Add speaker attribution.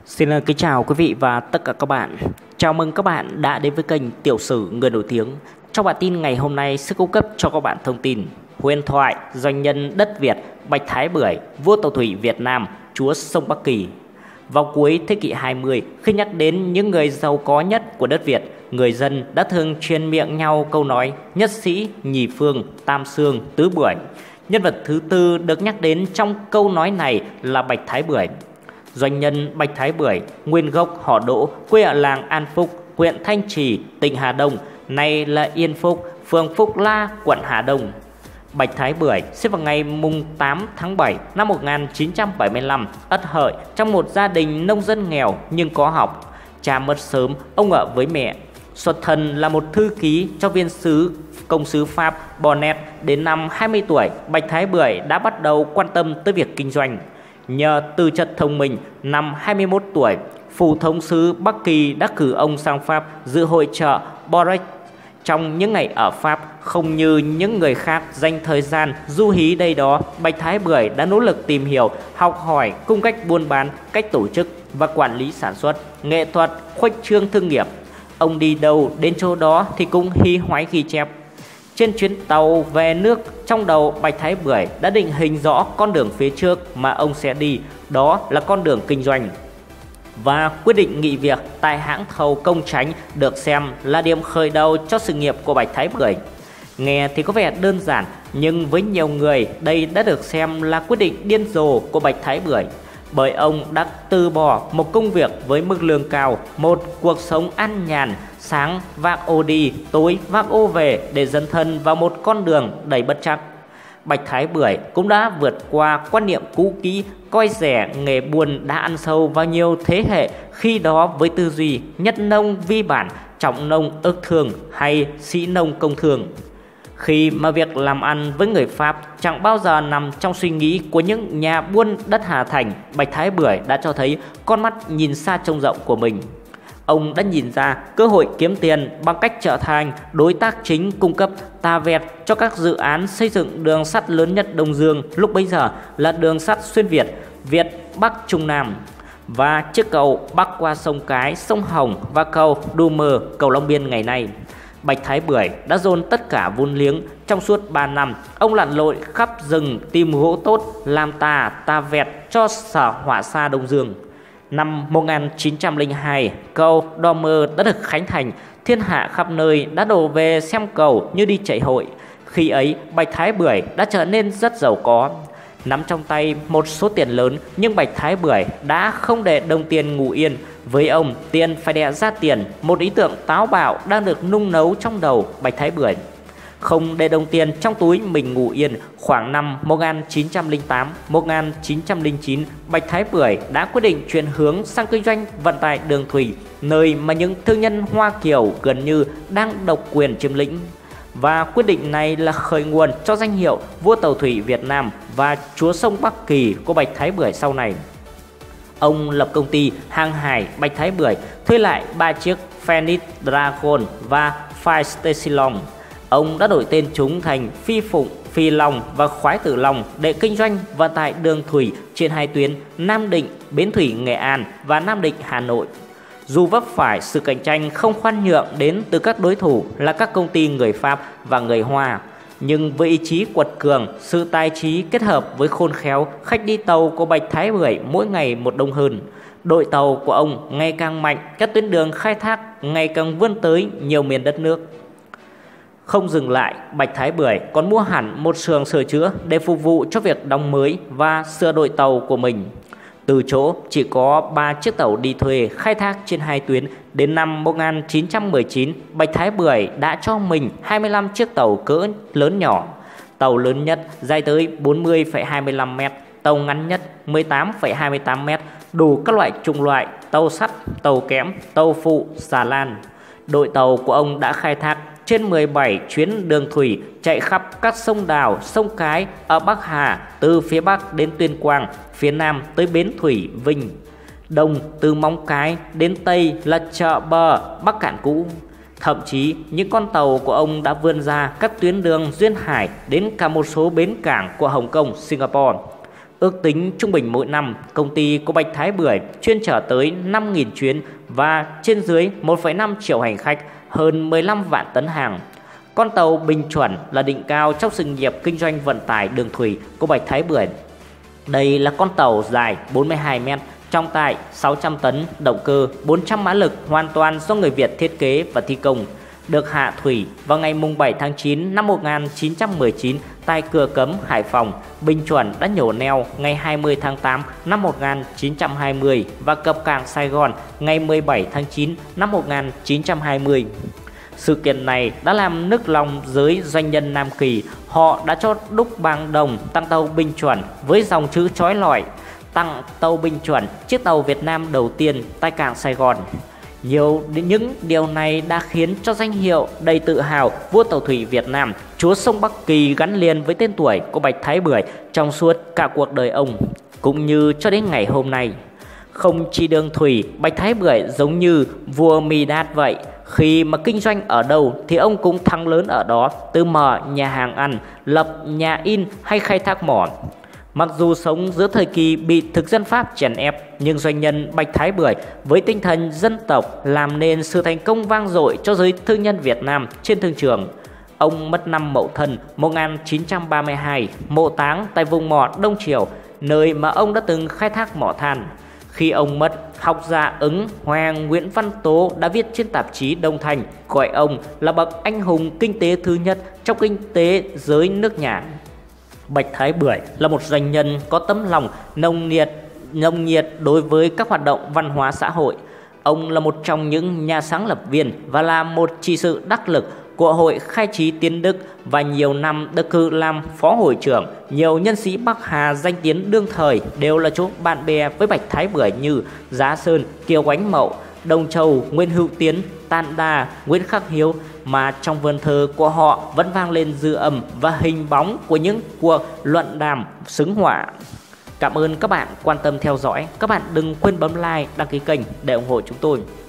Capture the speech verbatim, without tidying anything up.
Speaker 1: Xin kính chào quý vị và tất cả các bạn. Chào mừng các bạn đã đến với kênh Tiểu sử Người nổi tiếng. Trong bản tin ngày hôm nay sẽ cung cấp cho các bạn thông tin huyền thoại doanh nhân đất Việt Bạch Thái Bưởi, vua tàu thủy Việt Nam, chúa sông Bắc Kỳ. Vào cuối thế kỷ hai mươi, khi nhắc đến những người giàu có nhất của đất Việt, người dân đã thường truyền miệng nhau câu nói nhất sĩ, nhì phương, tam xương, tứ bưởi. Nhân vật thứ tư được nhắc đến trong câu nói này là Bạch Thái Bưởi. Doanh nhân Bạch Thái Bưởi, nguyên gốc họ Đỗ, quê ở làng An Phúc, huyện Thanh Trì, tỉnh Hà Đông, nay là Yên Phúc, phường Phúc La, quận Hà Đông. Bạch Thái Bưởi sinh vào ngày mùng tám tháng bảy năm một nghìn chín trăm bảy mươi lăm, Ất Hợi, trong một gia đình nông dân nghèo nhưng có học. Cha mất sớm, ông ở với mẹ. Xuất thân là một thư ký cho viên sứ công sứ Pháp Bonnet. Đến năm hai mươi tuổi, Bạch Thái Bưởi đã bắt đầu quan tâm tới việc kinh doanh. Nhờ tư chất thông minh, năm hai mươi mốt tuổi, phủ thống sứ Bắc Kỳ đã cử ông sang Pháp dự hội chợ Bordeaux. Trong những ngày ở Pháp, không như những người khác dành thời gian du hí đây đó, Bạch Thái Bưởi đã nỗ lực tìm hiểu, học hỏi cung cách buôn bán, cách tổ chức và quản lý sản xuất, nghệ thuật, khuếch trương thương nghiệp. Ông đi đâu đến chỗ đó thì cũng hí hoái ghi chép. Trên chuyến tàu về nước, trong đầu Bạch Thái Bưởi đã định hình rõ con đường phía trước mà ông sẽ đi, đó là con đường kinh doanh. Và quyết định nghỉ việc tại hãng thầu Công Chánh được xem là điểm khởi đầu cho sự nghiệp của Bạch Thái Bưởi. Nghe thì có vẻ đơn giản, nhưng với nhiều người đây đã được xem là quyết định điên rồ của Bạch Thái Bưởi. Bởi ông đã từ bỏ một công việc với mức lương cao, một cuộc sống an nhàn, sáng vác ô đi, tối vác ô về để dấn thân vào một con đường đầy bất trắc. Bạch Thái Bưởi cũng đã vượt qua quan niệm cũ kỹ, coi rẻ nghề buôn đã ăn sâu vào nhiều thế hệ khi đó với tư duy nhất nông vi bản, trọng nông ức thường hay sĩ nông công thường. Khi mà việc làm ăn với người Pháp chẳng bao giờ nằm trong suy nghĩ của những nhà buôn đất Hà Thành, Bạch Thái Bưởi đã cho thấy con mắt nhìn xa trông rộng của mình. Ông đã nhìn ra cơ hội kiếm tiền bằng cách trở thành đối tác chính cung cấp tà vẹt cho các dự án xây dựng đường sắt lớn nhất Đông Dương lúc bấy giờ là đường sắt xuyên Việt, Việt Bắc Trung Nam, và chiếc cầu bắc qua sông Cái, sông Hồng và cầu Đu Mơ, cầu Long Biên ngày nay. Bạch Thái Bưởi đã dồn tất cả vốn liếng. Trong suốt ba năm, ông lặn lội khắp rừng tìm gỗ tốt, làm tà tà vẹt cho Sở Hỏa Xa Đông Dương. Năm một nghìn chín trăm lẻ hai, cầu Đo Mơ đã được khánh thành, thiên hạ khắp nơi đã đổ về xem cầu như đi chạy hội. Khi ấy, Bạch Thái Bưởi đã trở nên rất giàu có. Nắm trong tay một số tiền lớn, nhưng Bạch Thái Bưởi đã không để đồng tiền ngủ yên. Với ông, tiền phải đẻ ra tiền, một ý tưởng táo bạo đang được nung nấu trong đầu Bạch Thái Bưởi. Không để đồng tiền trong túi mình ngủ yên, khoảng năm một nghìn chín trăm lẻ tám đến một nghìn chín trăm lẻ chín, Bạch Thái Bưởi đã quyết định chuyển hướng sang kinh doanh vận tải đường thủy, nơi mà những thương nhân Hoa Kiều gần như đang độc quyền chiếm lĩnh. Và quyết định này là khởi nguồn cho danh hiệu vua tàu thủy Việt Nam và chúa sông Bắc Kỳ của Bạch Thái Bưởi sau này. Ông lập công ty hàng hải Bạch Thái Bưởi, thuê lại ba chiếc Phoenix Dragon và Phi-Stacylon. Ông đã đổi tên chúng thành Phi Phụng, Phi Long và Khoái Tử Long để kinh doanh vận tải đường thủy trên hai tuyến Nam Định, Bến Thủy, Nghệ An và Nam Định, Hà Nội. Dù vấp phải sự cạnh tranh không khoan nhượng đến từ các đối thủ là các công ty người Pháp và người Hoa, nhưng với ý chí quật cường, sự tài trí kết hợp với khôn khéo, khách đi tàu của Bạch Thái Bưởi mỗi ngày một đông hơn. Đội tàu của ông ngày càng mạnh, các tuyến đường khai thác ngày càng vươn tới nhiều miền đất nước. Không dừng lại, Bạch Thái Bưởi còn mua hẳn một xưởng sửa chữa để phục vụ cho việc đóng mới và sửa đổi tàu của mình. Từ chỗ chỉ có ba chiếc tàu đi thuê khai thác trên hai tuyến, đến năm một nghìn chín trăm mười chín, Bạch Thái Bưởi đã cho mình hai mươi lăm chiếc tàu cỡ lớn nhỏ. Tàu lớn nhất dài tới bốn mươi phẩy hai mươi lăm mét, tàu ngắn nhất mười tám phẩy hai mươi tám mét, đủ các loại chủng loại, tàu sắt, tàu kẽm, tàu phụ, xà lan. Đội tàu của ông đã khai thác trên mười bảy chuyến đường thủy chạy khắp các sông Đào, sông Cái ở Bắc Hà, từ phía Bắc đến Tuyên Quang, phía Nam tới Bến Thủy, Vinh, Đông từ Móng Cái đến Tây là chợ Bờ, Bắc Cạn cũ. Thậm chí những con tàu của ông đã vươn ra các tuyến đường duyên hải đến cả một số bến cảng của Hồng Kông, Singapore. Ước tính trung bình mỗi năm, công ty của Bạch Thái Bưởi chuyên chở tới năm nghìn chuyến và trên dưới một phẩy năm triệu hành khách, hơn mười lăm vạn tấn hàng. Con tàu Bình Chuẩn là đỉnh cao trong sự nghiệp kinh doanh vận tải đường thủy của Bạch Thái Bưởi. Đây là con tàu dài bốn mươi hai mét, trọng tải sáu trăm tấn, động cơ bốn trăm mã lực hoàn toàn do người Việt thiết kế và thi công. Được hạ thủy vào ngày bảy tháng chín năm một nghìn chín trăm mười chín tại cửa Cấm, Hải Phòng. Bình Chuẩn đã nhổ neo ngày hai mươi tháng tám năm một nghìn chín trăm hai mươi và cập cảng Sài Gòn ngày mười bảy tháng chín năm một nghìn chín trăm hai mươi. Sự kiện này đã làm nức lòng giới doanh nhân Nam Kỳ. Họ đã cho đúc bằng đồng tặng tàu Bình Chuẩn với dòng chữ chói lọi: tặng tàu Bình Chuẩn, chiếc tàu Việt Nam đầu tiên tại cảng Sài Gòn. Nhiều những điều này đã khiến cho danh hiệu đầy tự hào vua tàu thủy Việt Nam, chúa sông Bắc Kỳ gắn liền với tên tuổi của Bạch Thái Bưởi trong suốt cả cuộc đời ông, cũng như cho đến ngày hôm nay. Không chỉ đường thủy, Bạch Thái Bưởi giống như vua Midas vậy. Khi mà kinh doanh ở đâu thì ông cũng thắng lớn ở đó, từ mở nhà hàng ăn, lập nhà in hay khai thác mỏ. Mặc dù sống giữa thời kỳ bị thực dân Pháp chèn ép, nhưng doanh nhân Bạch Thái Bưởi với tinh thần dân tộc làm nên sự thành công vang dội cho giới thương nhân Việt Nam trên thương trường. Ông mất năm Mậu Thân một nghìn chín trăm ba mươi hai, mộ táng tại vùng mỏ Đông Triều, nơi mà ông đã từng khai thác mỏ than. Khi ông mất, học giả ứng Hoàng Nguyễn Văn Tố đã viết trên tạp chí Đông Thành gọi ông là bậc anh hùng kinh tế thứ nhất trong kinh tế giới nước nhà. Bạch Thái Bưởi là một doanh nhân có tấm lòng nồng nhiệt, nồng nhiệt đối với các hoạt động văn hóa xã hội. Ông là một trong những nhà sáng lập viên và là một trị sự đắc lực của Hội Khai trí Tiến Đức và nhiều năm được cử làm phó hội trưởng. Nhiều nhân sĩ Bắc Hà danh tiếng đương thời đều là chỗ bạn bè với Bạch Thái Bưởi như Giá Sơn, Kiều Ánh Mậu, Đông Châu, Nguyễn Hữu Tiến, Tản Đà, Nguyễn Khắc Hiếu, mà trong vườn thơ của họ vẫn vang lên dư âm và hình bóng của những cuộc luận đàm xứng họa. Cảm ơn các bạn quan tâm theo dõi. Các bạn đừng quên bấm like, đăng ký kênh để ủng hộ chúng tôi.